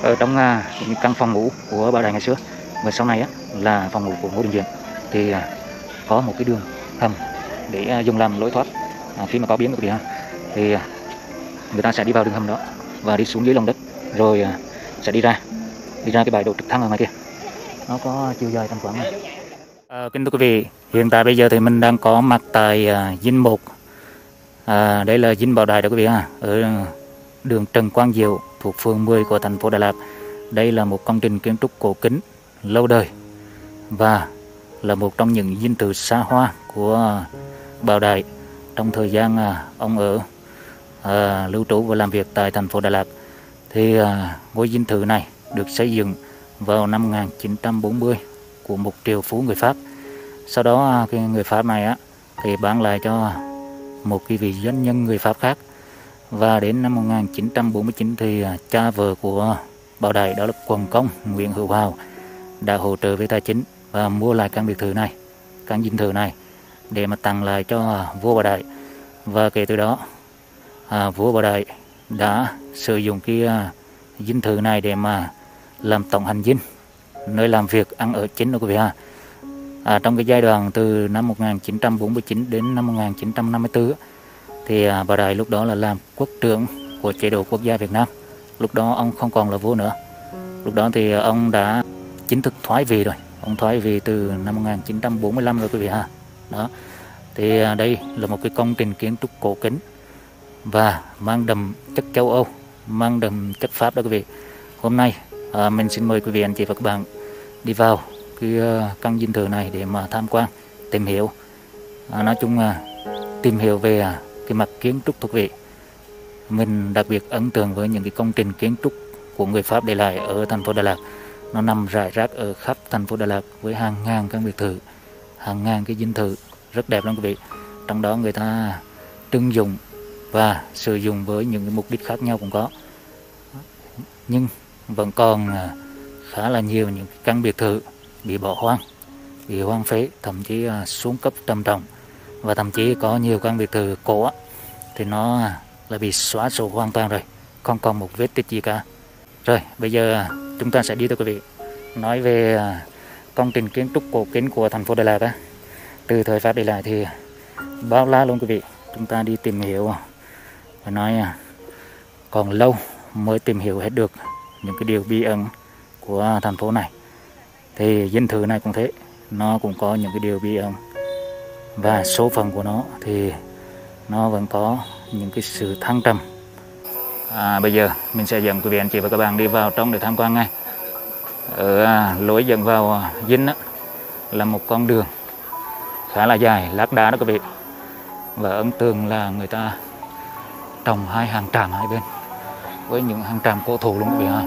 ở trong những căn phòng ngủ của Bảo Đại ngày xưa, và sau này là phòng ngủ của Ngô Đình Diệm. Thì có một cái đường hầm để dùng làm lối thoát khi mà có biến quý vị ha. Thì người ta sẽ đi vào đường hầm đó và đi xuống dưới lòng đất, rồi sẽ đi ra cái bãi đỗ trực thăng ở ngoài kia. Nó có chiều dài tầm khoảng kính thưa quý vị, hiện tại bây giờ thì mình đang có mặt tại dinh 1. Đây là dinh Bảo Đại đó quý vị ha, ở đường Trần Quang Diệu thuộc phường 10 của thành phố Đà Lạt. Đây là một công trình kiến trúc cổ kính lâu đời và là một trong những dinh thự xa hoa của Bảo Đại trong thời gian ông ở lưu trú và làm việc tại thành phố Đà Lạt. Thì ngôi dinh thự này được xây dựng vào năm 1940 của một triệu phú người Pháp. Sau đó cái người Pháp này thì bán lại cho một cái vị doanh nhân người Pháp khác. Và đến năm 1949 thì cha vợ của Bảo Đại, đó là quận công Nguyễn Hữu Hào, đã hỗ trợ với tài chính và mua lại căn biệt thự này, căn dinh thự này để mà tặng lại cho vua Bảo Đại. Và kể từ đó vua Bảo Đại đã sử dụng cái dinh thự này để mà làm tổng hành dinh, nơi làm việc ăn ở chính đó quý vị ha. Trong cái giai đoạn từ năm 1949 đến năm 1954 thì Bảo Đại lúc đó là làm quốc trưởng của chế độ quốc gia Việt Nam. Lúc đó ông không còn là vua nữa. Lúc đó thì ông đã chính thức thoái vị rồi. Ông thoái vị từ năm 1945 rồi quý vị ha. Đó. Thì đây là một cái công trình kiến trúc cổ kính và mang đậm chất châu Âu, mang đậm chất Pháp đó quý vị. Hôm nay mình xin mời quý vị anh chị và các bạn đi vào cái căn dinh thự này để mà tham quan, tìm hiểu. Nói chung tìm hiểu về cái mặt kiến trúc thú vị. Mình đặc biệt ấn tượng với những cái công trình kiến trúc của người Pháp để lại ở thành phố Đà Lạt. Nó nằm rải rác ở khắp thành phố Đà Lạt với hàng ngàn căn biệt thự, hàng ngàn cái dinh thự rất đẹp lắm quý vị. Trong đó người ta trưng dụng và sử dụng với những cái mục đích khác nhau cũng có. Nhưng vẫn còn khá là nhiều những căn biệt thự bị bỏ hoang, bị hoang phế, thậm chí xuống cấp trầm trọng. Và thậm chí có nhiều căn biệt thự cổ thì nó là bị xóa sổ hoàn toàn rồi, không còn một vết tích gì cả. Rồi bây giờ chúng ta sẽ đi tới quý vị nói về công trình kiến trúc cổ kính của thành phố Đà Lạt từ thời Pháp để lại thì bao la luôn quý vị. Chúng ta đi tìm hiểu và nói còn lâu mới tìm hiểu hết được những cái điều bí ẩn của thành phố này. Thì dinh thự này cũng thế, nó cũng có những cái điều bí ẩn, và số phận của nó thì nó vẫn có những cái sự thăng trầm. Bây giờ mình sẽ dẫn quý vị anh chị và các bạn đi vào trong để tham quan ngay. Ở lối dẫn vào dinh là một con đường khá là dài, lát đá đó quý vị. Và ấn tượng là người ta trồng hai hàng tràm hai bên với những hàng tràm cổ thụ luôn quý vị ha.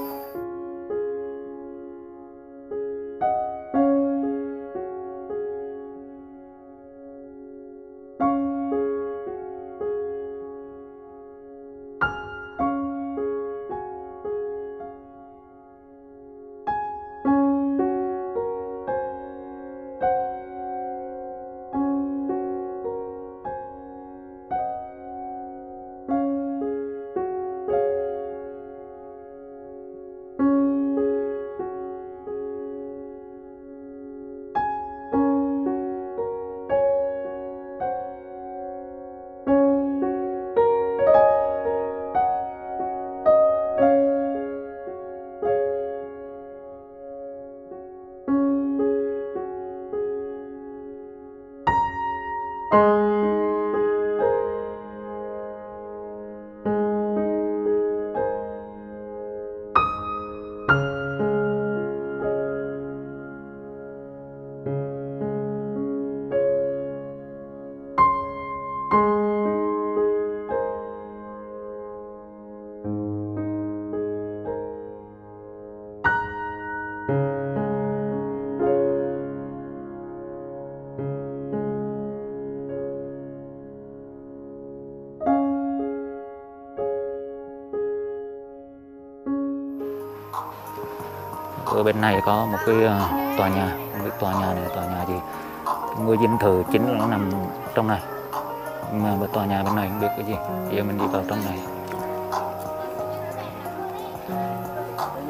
Ở bên này có một cái tòa nhà, cái tòa nhà này, tòa nhà gì ngôi dinh thự chính là nó nằm trong này, nhưng mà tòa nhà bên này không biết cái gì. Bây giờ mình đi vào trong này.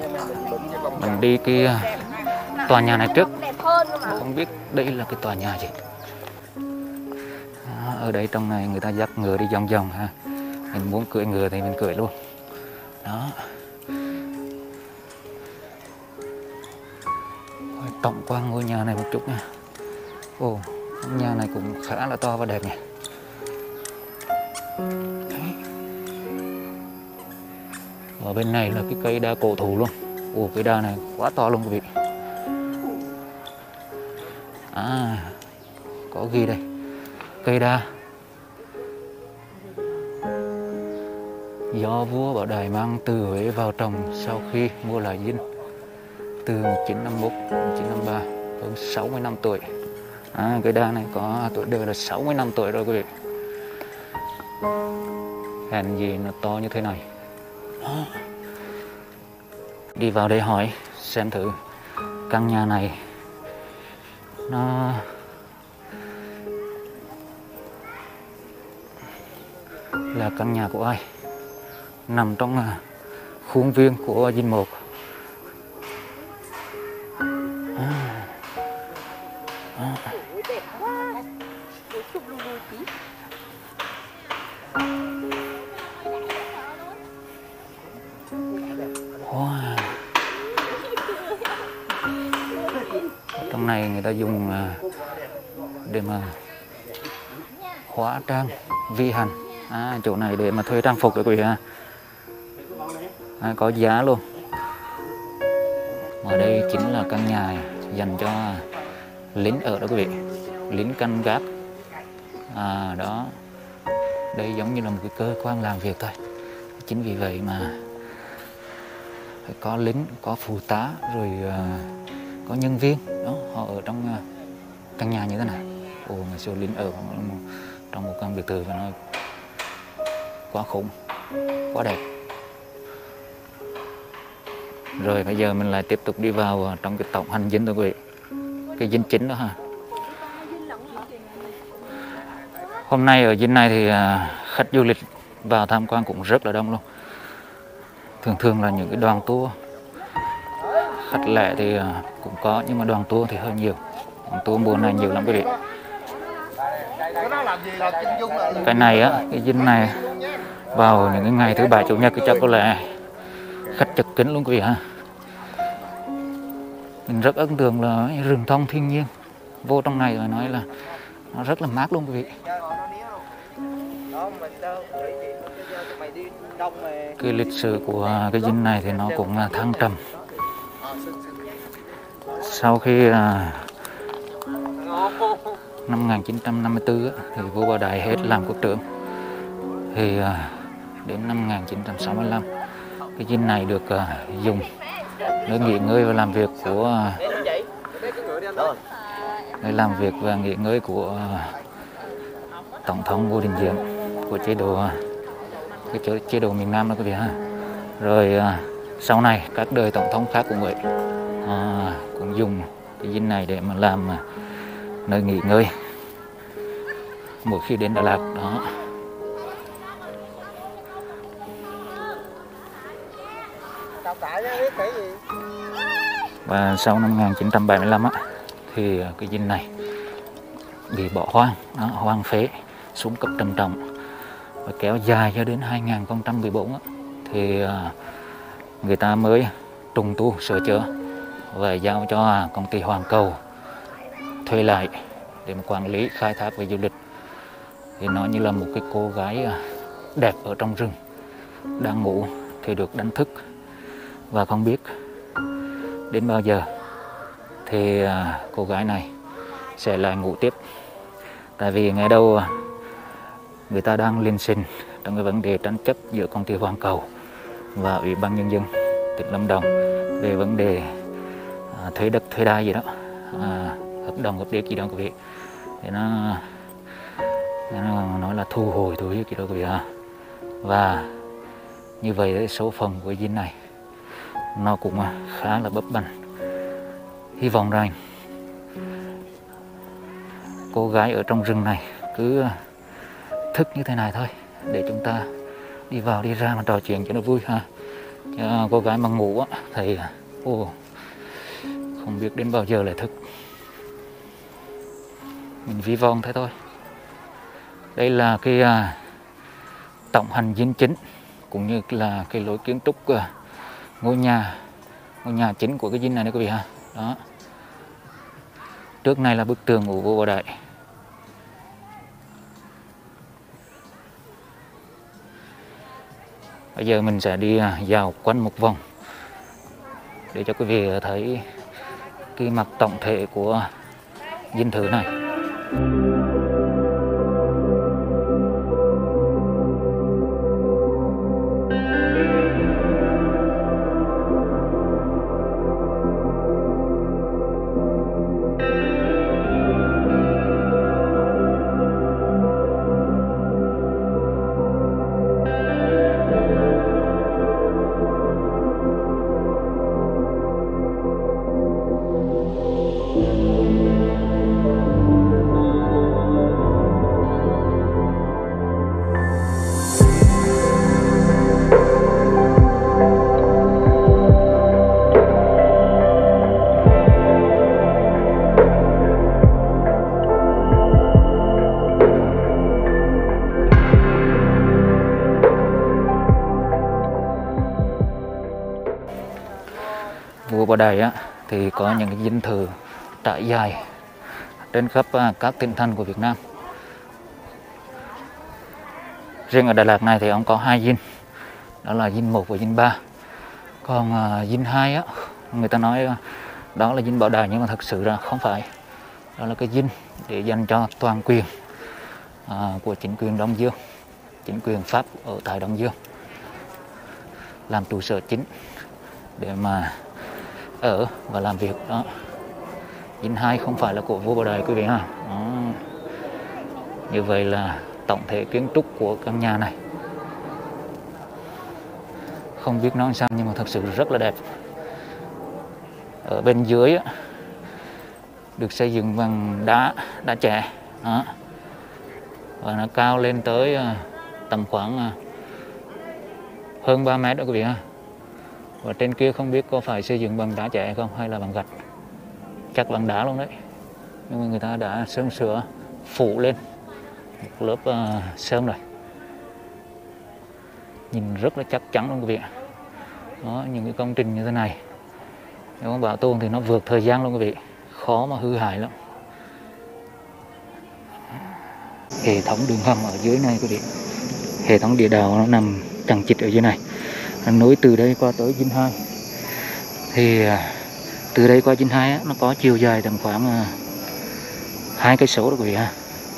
Mình đi cái tòa nhà này trước, không biết đây là cái tòa nhà gì. Đó, ở đây trong này người ta dắt ngựa đi vòng vòng ha. Mình muốn cưỡi ngựa thì mình cưỡi luôn. Đó. Tổng quan ngôi nhà này một chút nha. Ồ, nhà này cũng khá là to và đẹp nhỉ. Ở bên này là cái cây đa cổ thụ luôn. Ồ, cây đa này quá to luôn quý vị. À, có ghi đây. Cây đa do vua Bảo Đại mang từ Huế vào trồng sau khi mua lại dinh từ 1951 1953, hơn 60 năm tuổi. Cây đa này có tuổi đời là 60 năm tuổi rồi quý vị. Hèn gì nó to như thế này. Đó. Đi vào đây hỏi xem thử căn nhà này nó là căn nhà của ai, nằm trong khuôn viên của dinh 1. Wow. Trong này người ta dùng để mà hóa trang vi hành. Chỗ này để mà thuê trang phục đấy quý vị ha. Có giá luôn. Ở đây chính là căn nhà dành cho lính ở đó quý vị, lính canh gác. Đó, đây giống như là một cái cơ quan làm việc thôi. Chính vì vậy mà phải có lính, có phụ tá, rồi có nhân viên đó, họ ở trong căn nhà như thế này. Ồ, ngày xưa lính ở trong một căn biệt thự và nó quá khủng, quá đẹp. Rồi bây giờ mình lại tiếp tục đi vào trong cái tổng hành dinh thôi quý vị, cái dinh chính đó ha. Hôm nay ở dinh này thì khách du lịch vào tham quan cũng rất là đông luôn. Thường là những cái đoàn tour, khách lẻ thì cũng có, nhưng mà đoàn tour thì hơi nhiều. Đoàn tour mùa này nhiều lắm quý vị. Cái này á, cái dinh này vào những cái ngày thứ Bảy Chủ nhật thì chắc có lẽ khách chật kín luôn quý vị ha. Mình rất ấn tượng là rừng thông thiên nhiên. Vô trong này rồi nói là nó rất là mát luôn quý vị. Cái lịch sử của cái dinh này thì nó cũng là thăng trầm. Sau khi năm 1954 thì vua Bảo Đại hết làm quốc trưởng, thì đến năm 1965 cái dinh này được dùng nơi nghỉ ngơi và làm việc của nơi làm việc và nghỉ ngơi của tổng thống Ngô Đình Diệm của chế độ miền Nam đó quý vị ha. Rồi sau này các đời tổng thống khác cũng vậy, cũng dùng cái dinh này để mà làm nơi nghỉ ngơi mỗi khi đến Đà Lạt đó. Và sau năm 1975 thì cái dinh này bị bỏ hoang, hoang phế, xuống cấp trầm trọng và kéo dài cho đến 2014 thì người ta mới trùng tu sửa chữa và giao cho công ty Hoàng Cầu thuê lại để mà quản lý khai thác về du lịch. Thì nó như là một cái cô gái đẹp ở trong rừng đang ngủ thì được đánh thức và không biết đến bao giờ thì cô gái này sẽ lại ngủ tiếp. Tại vì ngày đầu người ta đang liên sinh trong cái vấn đề tranh chấp giữa công ty Hoàng Cầu và Ủy ban Nhân dân tỉnh Lâm Đồng về vấn đề thuế đất thuế đai gì đó, hợp đồng hợp điệp gì đó quý vị. Thì nó nói là thu hồi thuế gì đó quý vị ha. Và như vậy số phận của dinh này nó cũng khá là bấp bênh. Hy vọng rằng cô gái ở trong rừng này cứ thức như thế này thôi, để chúng ta đi vào đi ra mà trò chuyện cho nó vui ha. Cô gái mà ngủ thì Ồ, không biết đến bao giờ lại thức. Mình vi von thế thôi. Đây là cái tổng hành dinh chính cũng như là cái lối kiến trúc ngôi nhà chính của cái dinh này quý vị ha. Đó. Trước này là bức tường của vua Bảo Đại. Bây giờ mình sẽ đi dạo quanh một vòng để cho quý vị thấy cái mặt tổng thể của dinh thự này. Vua Bảo Đại thì có những cái dinh thự trải dài trên khắp các tỉnh thành của Việt Nam. Riêng ở Đà Lạt này thì ông có 2 dinh, đó là dinh 1 và dinh 3. Còn dinh 2 người ta nói đó là dinh Bảo Đại nhưng mà thật sự là không phải. Đó là cái dinh để dành cho toàn quyền của chính quyền Đông Dương, chính quyền Pháp ở tại Đông Dương, làm trụ sở chính để mà ở và làm việc đó. Dinh 2 không phải là của vua Bảo Đại quý vị ha. Đó. Như vậy là tổng thể kiến trúc của căn nhà này, không biết nói sao nhưng mà thật sự rất là đẹp. Ở bên dưới được xây dựng bằng đá chẻ đó. Và nó cao lên tới tầm khoảng hơn 3 mét đó quý vị ha. Và trên kia không biết có phải xây dựng bằng đá chẻ không hay là bằng gạch, chắc bằng đá luôn đấy. Nhưng mà người ta đã sơn sửa phủ lên một lớp sơn rồi, nhìn rất là chắc chắn luôn quý vị. Đó, những cái công trình như thế này nếu không bảo tồn thì nó vượt thời gian luôn quý vị, khó mà hư hại lắm. Hệ thống đường hầm ở dưới này quý vị, hệ thống địa đạo nó nằm chằng chịt ở dưới này, nó nối từ đây qua tới dinh 2. Thì từ đây qua dinh 2 nó có chiều dài tầm khoảng 2 cây số đó quý vị ha.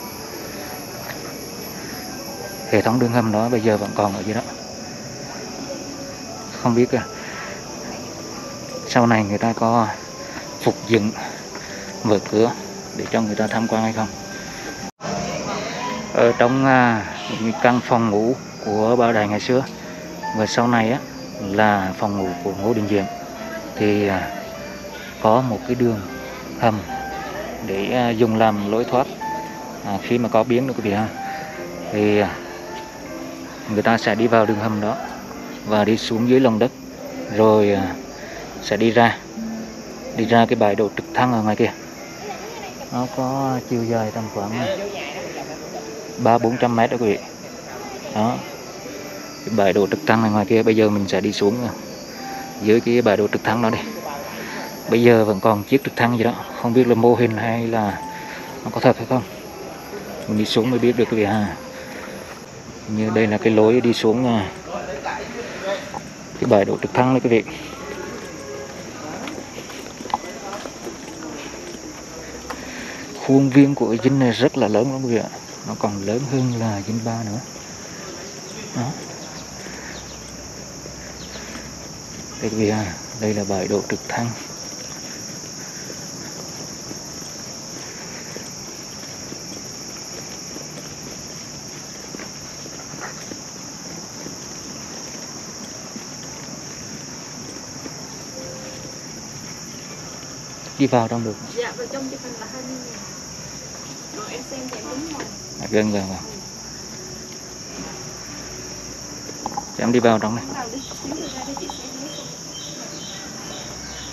Hệ thống đường hầm đó bây giờ vẫn còn ở dưới đó. Không biết sau này người ta có phục dựng mở cửa để cho người ta tham quan hay không. Ở trong những căn phòng ngủ của Bảo Đại ngày xưa và sau này là phòng ngủ của Ngô Đình Diệm thì có một cái đường hầm để dùng làm lối thoát khi mà có biến nữa quý vị ha. Thì người ta sẽ đi vào đường hầm đó và đi xuống dưới lòng đất, rồi sẽ đi ra cái bãi đỗ trực thăng ở ngoài kia. Nó có chiều dài tầm khoảng 300-400 mét đó quý vị. Đó, cái bãi đỗ trực thăng ở ngoài kia. Bây giờ mình sẽ đi xuống dưới cái bãi đỗ trực thăng đó đi. Bây giờ vẫn còn chiếc trực thăng gì đó, không biết là mô hình hay là nó có thật hay không, mình đi xuống mới biết được quý vị ha. Như đây là cái lối đi xuống cái bãi đỗ trực thăng đấy quý vị. Khuôn viên của dinh này rất là lớn lắm quý vị ạ, nó còn lớn hơn là dinh 3 nữa. Đó. Đây quý vị à, đây là bãi đỗ trực thăng. Đi vào trong được. Dạ, vào trong chụp hình là 20.000. Rồi em xem thì em đúng rồi. Gần vào. Cho em đi vào trong này.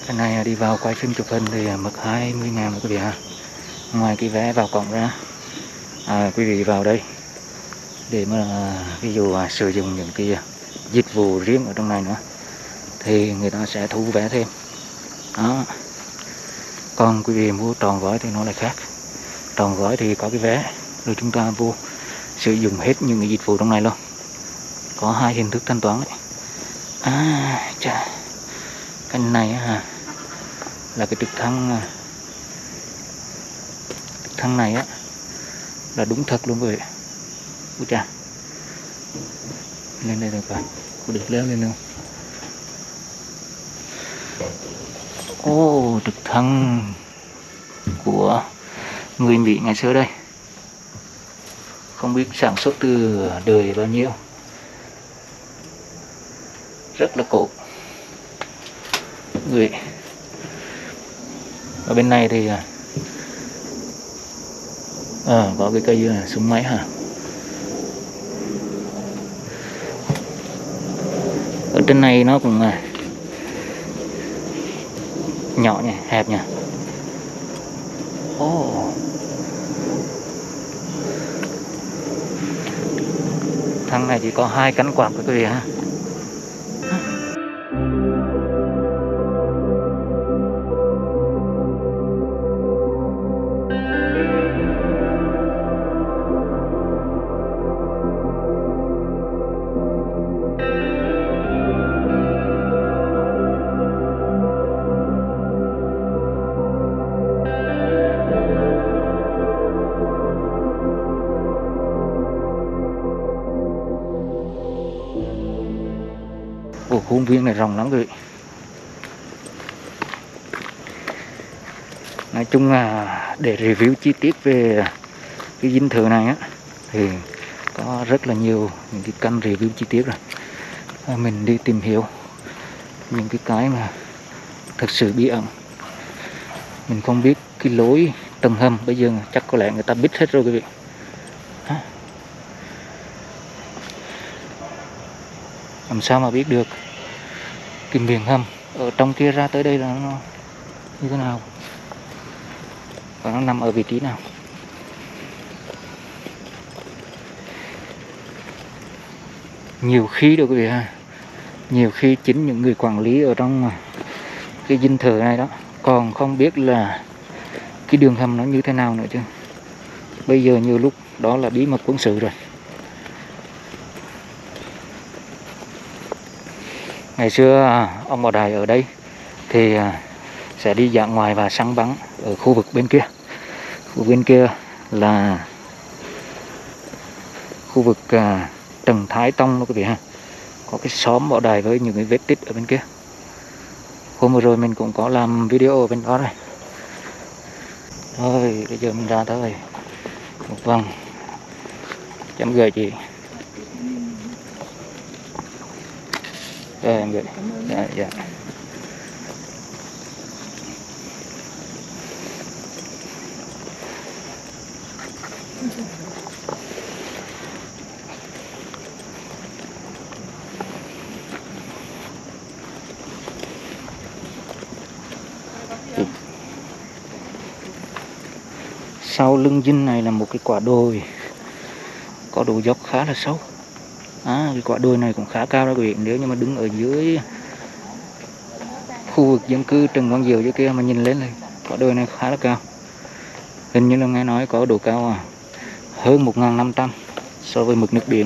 Cái này đi vào quay phim chụp hình thì mất 20.000 quý vị ha. Ngoài cái vé vào cổng ra, quý vị vào đây để mà ví dụ sử dụng những cái dịch vụ riêng ở trong này nữa thì người ta sẽ thu vé thêm đó. Còn quý vị mua tròn gói thì nó lại khác. Tròn gói thì có cái vé rồi chúng ta vô sử dụng hết những cái dịch vụ trong này luôn. Có hai hình thức thanh toán đấy. Chà, cái này là cái trực thăng này á là đúng thật luôn quý vị. Ui chà, lên đây được rồi, có được leo lên không? Trực thăng của người Mỹ ngày xưa đây, không biết sản xuất từ đời bao nhiêu, rất là cổ. Người ở bên này thì có cái cây súng máy hả. Ở trên này nó cũng nhỏ nhỉ, hẹp nhỉ. Thằng này chỉ có 2 cánh quạt thôi quý vị ha. Khuôn viên này rộng lắm quý vị. Nói chung là để review chi tiết về cái dinh thự này á thì có rất là nhiều những cái kênh review chi tiết rồi. Mình đi tìm hiểu những cái mà thực sự bí ẩn. Mình không biết cái lối tầng hầm, bây giờ chắc có lẽ người ta biết hết rồi quý vị. Làm sao mà biết được cái miệng hầm ở trong kia ra tới đây là nó như thế nào và nó nằm ở vị trí nào. Nhiều khi đâu quý vị ha, nhiều khi chính những người quản lý ở trong cái dinh thự này đó còn không biết là cái đường hầm nó như thế nào nữa chứ. Bây giờ nhiều lúc đó là bí mật quân sự rồi. Ngày xưa ông Bảo Đại ở đây thì sẽ đi dã ngoại và săn bắn ở khu vực bên kia. Khu vực bên kia là khu vực Trần Thái Tông đó quý vị ha. Có cái xóm Bảo Đại với những cái vết tích ở bên kia. Hôm vừa rồi mình cũng có làm video ở bên đó rồi. Rồi bây giờ mình ra tới một vòng. Chấm gửi chị. Rồi em gửi. Dạ. Sau lưng dinh này là một cái quả đồi có độ dốc khá là sâu. Cái quả đồi này cũng khá cao đó quý vị. Nếu như mà đứng ở dưới khu vực dân cư Trần Quang Diệu dưới kia mà nhìn lên này, quả đồi này khá là cao. Hình như là nghe nói có độ cao hơn 1.500 so với mực nước biển.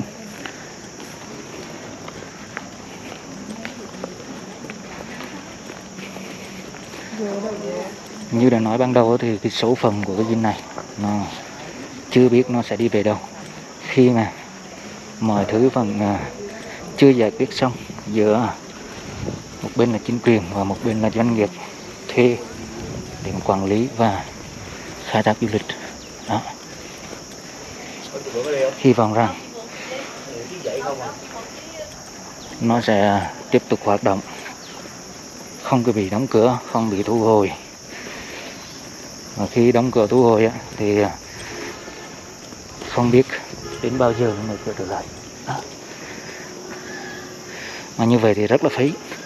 Như đã nói ban đầu thì cái số phận của cái dinh này nó chưa biết nó sẽ đi về đâu khi mà mọi thứ vẫn chưa giải quyết xong giữa một bên là chính quyền và một bên là doanh nghiệp thuê để quản lý và khai thác du lịch đó. Hy vọng rằng nó sẽ tiếp tục hoạt động, không có bị đóng cửa, không bị thu hồi. Và khi đóng cửa thu hồi thì không biết đến bao giờ nó mở cửa trở lại. Mà như vậy thì rất là phí.